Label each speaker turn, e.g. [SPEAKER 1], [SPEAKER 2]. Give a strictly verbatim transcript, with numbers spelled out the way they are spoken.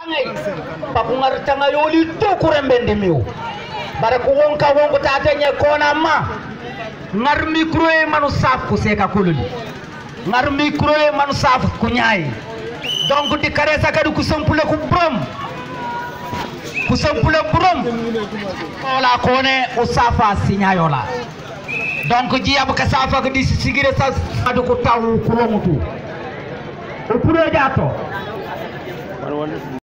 [SPEAKER 1] paku ngar tanga yoli to kurembendi miu bare ko wonka wonko tatenye kona ma ngar micro e manu saf ko seka kololi ngar micro e manu saf ko nyaay donc di kare sakadu ku sampule ku brom ku sampule brom ola kone o safa sinyayola donc jiya ka safa ko di sigire sa adu ko tawu ko lomutu o puro jato